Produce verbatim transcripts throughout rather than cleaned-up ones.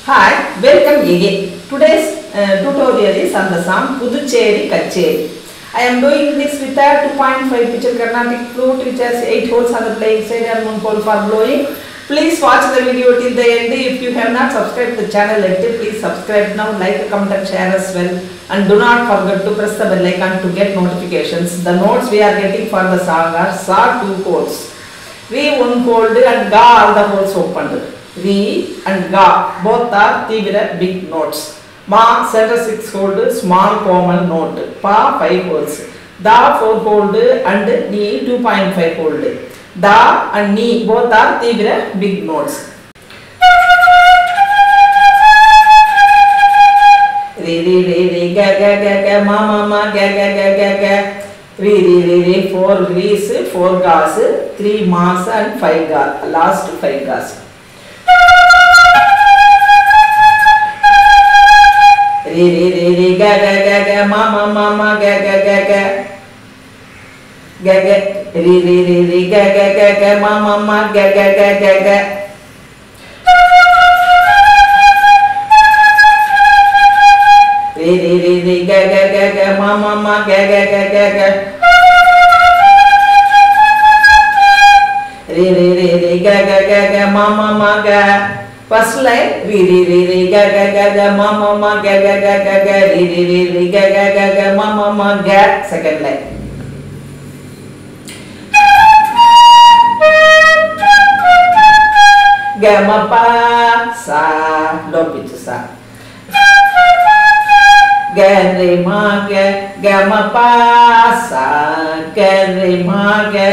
Hi, welcome again. Today's uh, tutorial is on the song Puducherry Kacheri. I am doing this with a two point five pitch Carnatic flute which has eight holes on the playing side and one hole for blowing. Please watch the video till the end. If you have not subscribed the channel yet, please subscribe now, like, comment and share as well. And do not forget to press the bell icon to get notifications. The notes we are getting for the song are Sa two chords. Re one hold and Ga all the holes opened. Re and Ga both are Tivira big notes. Ma center six hold small common note. Pa five holes. Da four hold and Ni two point five hold. Da and Ni both are Tivira big notes. Re re re re ga ga ga ga ma ma ma ga ga ga ga ga. Re re re re four re's, four gas, three mas and five gas. Last five gas. Re re re re ga ga ga ga ma ma ma ma ga ga ga ga ga ga. Re re re re ga ga ga ga ma ma ma ga ga ga ga ga. Re re re re ga ga ga ga ma ma ma ga ga ga ga ga. Re re re re ga ga ga ga ma ma ma ga. First line re re re re ga ga ga ga ma ma ma ga ga ga ga ga. Re re re re ga ga ga ga ma ma ma ga. Second line. Ga ma pa sa low pitch sa. Ga re ma ga ga ma pa sa ga re ma ga.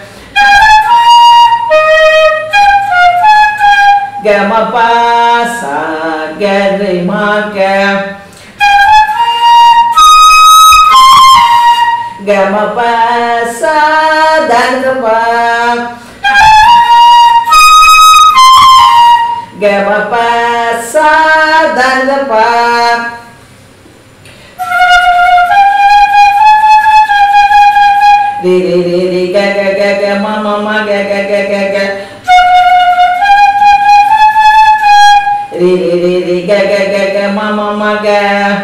Ga ma pa sa ga re ma ga. Ga ma pa sa da ga pa. Ga ma pa sa da ga pa. Re re re re ga ga ga ga ma ma ma ga ga ga ga ga. Re re re re ga ga ga ga ma ma ma ga.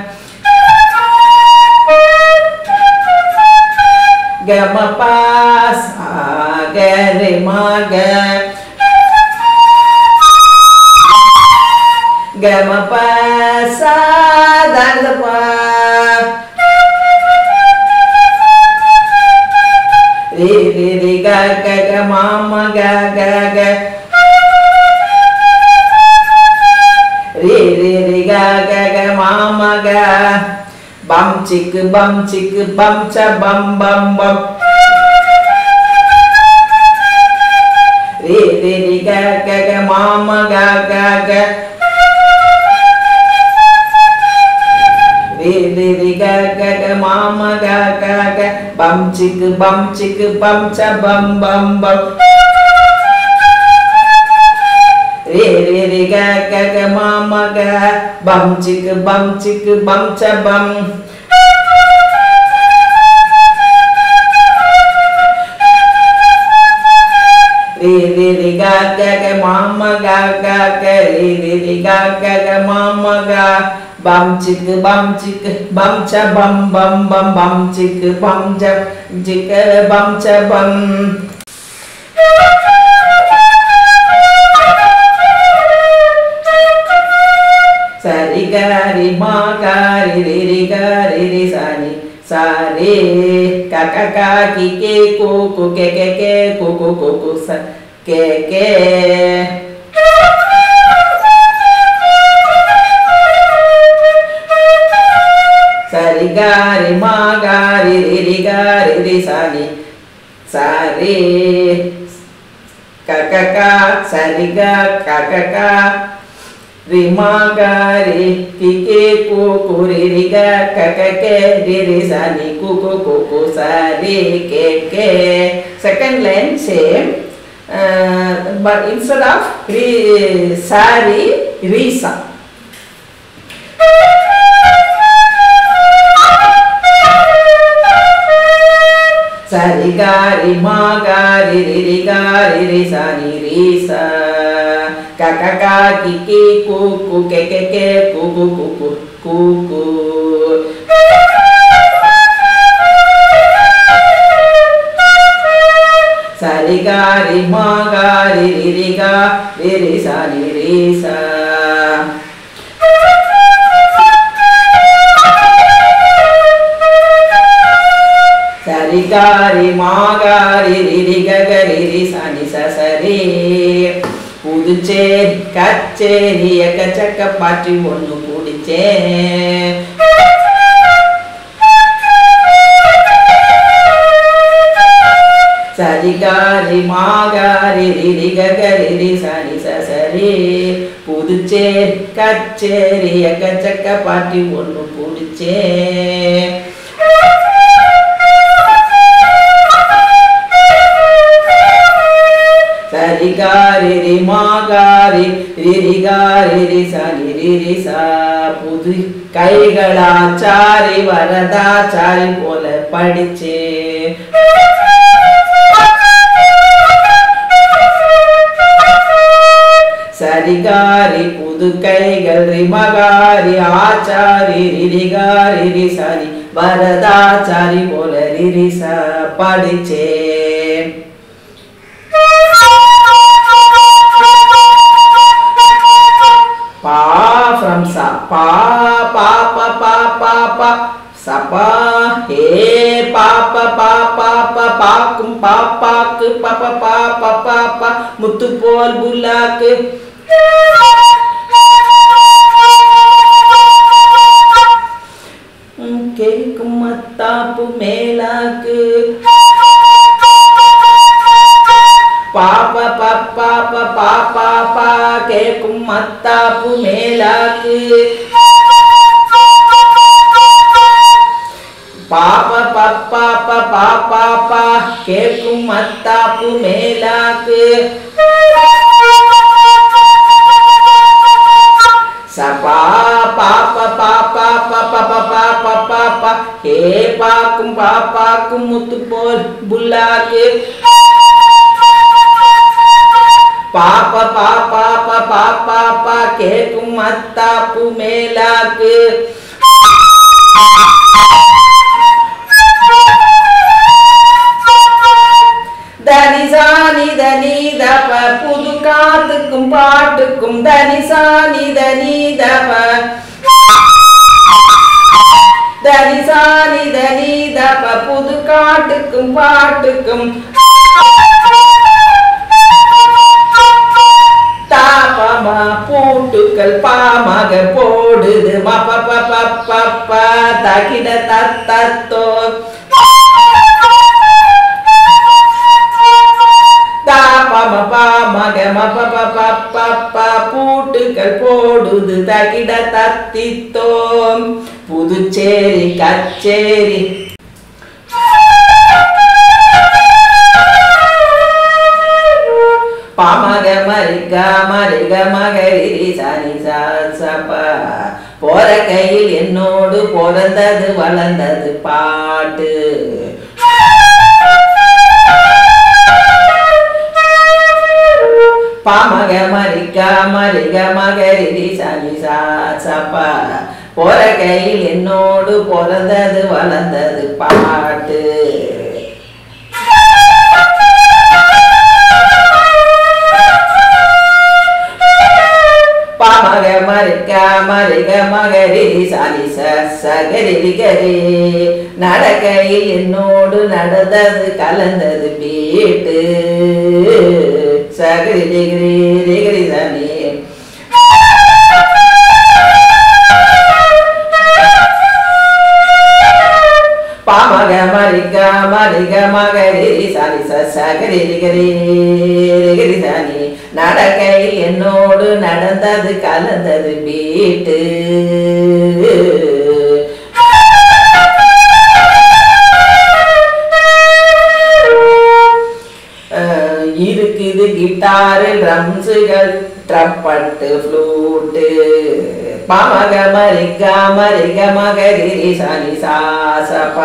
Ga ma pa sa ga re ma ga. Ga ma pa sa da ga pa. Re re re ga ga ga ma ma ga ga ga. Re re re ga ga ga ma ma ga. Bum chick bum chick bum cha bum bum bum. Re re re ga ga ga ma ma ga ga ga. Re re re ga ga ga ma ma ga ga ga. Bum chick bum chick bum cha bum bum bum. Re re re ga ga ga ma ma ga. Bum chick bum chick bum cha bum. Re re re ga ga ga ma ma ga ga ga. Re re re ga ga ga ma ma ga. Bum chick bum chick bum cha bum bum bum. Bum chick bum cha chick bum cha bum. Sa re ga re ma ga re re re ga re re sa ni sa re ka ka ka ki ke ko ko ke ke ke ko ko ko ko sa ke ke. Sa re ga re ma ga re re re ga re re sa ni sa re ka ka ka sa re ga ka ka ka. Re ma ga re ki ke ko ko re re ga ka ka ke re re sa ni ko ko ko ko sa re ke ke. Second line same, uh, but instead of re sa re re sa. Sa re ga re ma ga re re re ga re re sa ni re sa. ka ka ka ki ki ku ku ke ke ke ku ku ku ku ku ku sa ri ga ri ma ga ri ri ri ga ri ri sa ri ri sa sa ri ga ri ma ga ri ri ri ga ga ri ri sa ni sa sa ri Puducherry கச்சேரி எக்கச்சக்க பாட்டி ஒன்று குடிச்சேன் சரிகாரி மாகாரி ரிரி ககரி சனி சசரி புதுச்சேரி கச்சேரி எக்கச்சக்க பாட்டி ஒன்று குடிச்சேன் சரிகாரி ரி மாகாரி ரிரி காரி ரி சனி ரிரி சா புது கைகளாச்சாரி வரதாச்சாரி போல படிச்சே சரிகாரி புது கைகள் ரிமகாரி ஆச்சாரி ரிரிகாரி ரி சனி வரதாச்சாரி போல ரிரி சா படிச்சே pa from sa pa pa pa pa pa pa sa pa he pa pa pa pa pa pa kum pa pa ku pa pa pa pa pa pa muttu pol bulak ke kumatta pu melak pa pa pa pa pa pa pa pa ke kumatta pu melak pa pa pa pa pa pa pa pa ke kumatta pu melak sa pa pa pa pa pa pa pa pa pa pa pa pa he pa kum pa pa kum muttu pol bulak pa pa pa pa pa pa pa pa ke kumatta pu melak dani sani dani da pa pudu kaathukum paattukkum dani sani dani da pa dani sani dani da pa pudu kaathukum paattukkum தாபமா பூட்டுக்கள் பாமக போடுது மப பப பப தகிட தத்தோ தாபம பாமக மப பப பப பூட்டுக்கள் போடுது தகிட தத்தித்தோ புதுச்சேரி கச்சேரி பாமக மரிக மரிக மகரி சனி சப போற கையில் என்னோடு பிறந்தது வளர்ந்தது பாட்டு பாமக மரிக மரிக மகரி சனி சப போற கையில் என்னோடு பிறந்தது வளர்ந்தது பாட்டு பாமக மரிக மரிக மகரி சனி சகரி கரி நடக்கையில் என்னோடு நடந்தது கலந்தது பீட்டு சகரி டிகிரி டிகிரி சனி பாமக மரிக மரிக மகரி சனி சகரி டிகிரி டிகிரி சனி நடக்கையில் என்னோடு நடந்தது கலந்தது பீட்டு இருக்குது கிட்டாரு ட்ரம்ஸுகள் ட்ரம்பட்டு ஃப்ளூட்டு பாமக மரிக மரிக மகரி சனி சாசப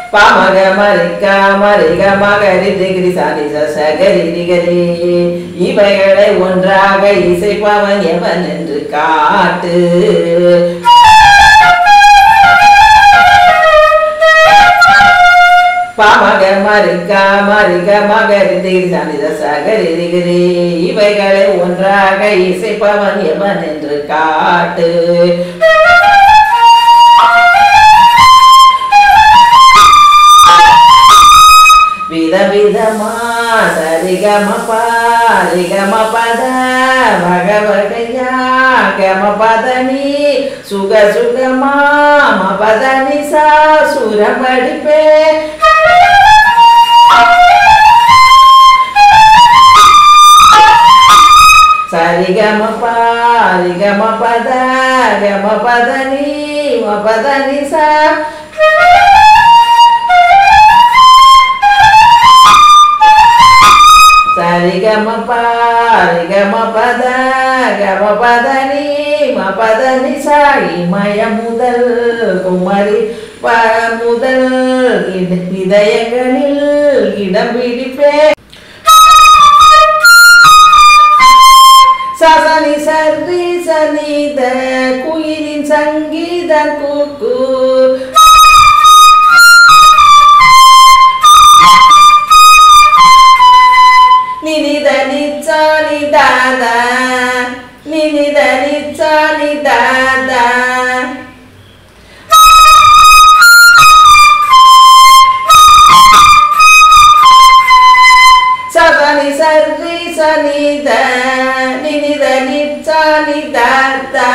பாமக மரிக்க மரிக மகரி திகிரி சாரி சகரி திகரி இவைகளை ஒன்றாக இசைப்பவன் எவன் என்று காட்டு. பாமக மரிக்க மரிக மகரி திகிரி சாரி சகரி திகிரி இவைகளை ஒன்றாக இசைப்பவன் எவன் என்று காட்டு. வித விதமா சரிகம பாரிகம பத வக வகையா கம பதனி சுக சுகமா மபதனி சா சுரபடிப்பே சரிகம பாரிகம பத கம பதனி மபதனி சா சரிகம பாரிகம பத கம பதனி மபதனி சா இமய முதல் குமரி முதல் இதயங்களில் இடம் பிடிப்பே சசனி சரி சனித குயிலின் சங்கீத கூக்கு நினித நிச்சானி தாதா நினித நிச்சானி தாதா சசனி சரி சனித நினித நிச்சானி தாதா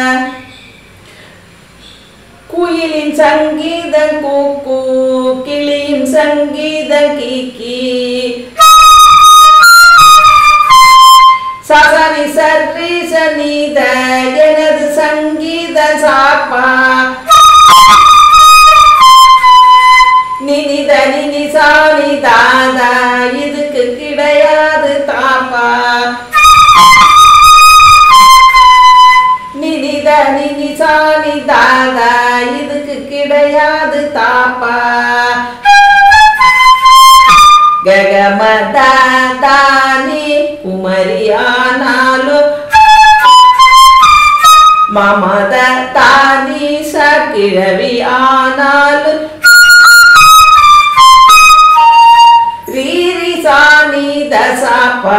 குயிலின் சங்கீத கூக்கு கிளியின் சங்கீத கீக்கி சசனி சரி சனித எனது சங்கீத சாப்பா நினித நினி சாணி தாதா இதுக்கு கிடையாது தாப்பா நினித நினி சாணி தாதா இதுக்கு கிடையாது தாப்பா ககமதானி குமரியானாலும் மமத தானி சகிழவி ஆனாலும் ரீரி சாணி தசாப்பா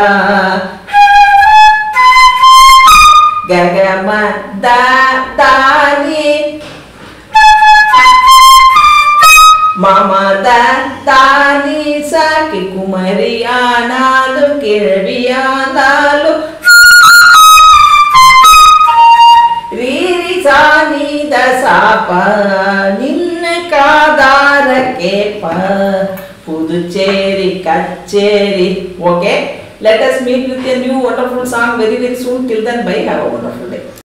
ககமதானி மமத தானி சாக்கி குமரியானாலும் கிழவியானாலும் ரீரி சாணி தசாப்பா நின்னு காதார கேப்ப புதுச்சேரி கச்சேரி. Okay, let us meet with a new wonderful song very very soon. Till then, bye. Have a wonderful day.